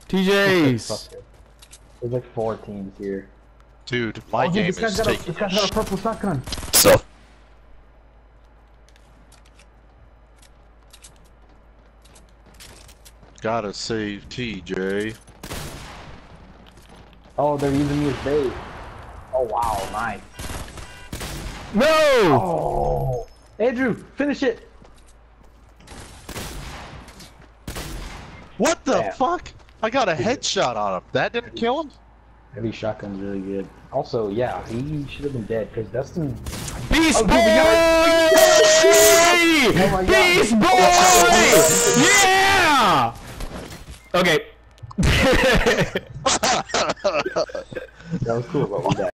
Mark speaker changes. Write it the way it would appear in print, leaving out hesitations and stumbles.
Speaker 1: TJ's.
Speaker 2: There's like 4 teams here.
Speaker 3: Dude, my game is taking.
Speaker 2: This guy's got a purple shotgun.
Speaker 3: So. Gotta save TJ.
Speaker 2: Oh, they're using me as bait. Oh wow, nice.
Speaker 1: No!
Speaker 2: Oh, Andrew, finish it.
Speaker 3: What the
Speaker 2: Damn.
Speaker 3: fuck? I got a headshot on him. That didn't kill him?
Speaker 2: Heavy shotgun's really good. Also, yeah, he should have been dead because Dustin.
Speaker 1: Beast Boy!
Speaker 2: Oh my God.
Speaker 1: Beast Boy! Yeah! Okay.
Speaker 2: That was cool, but we died.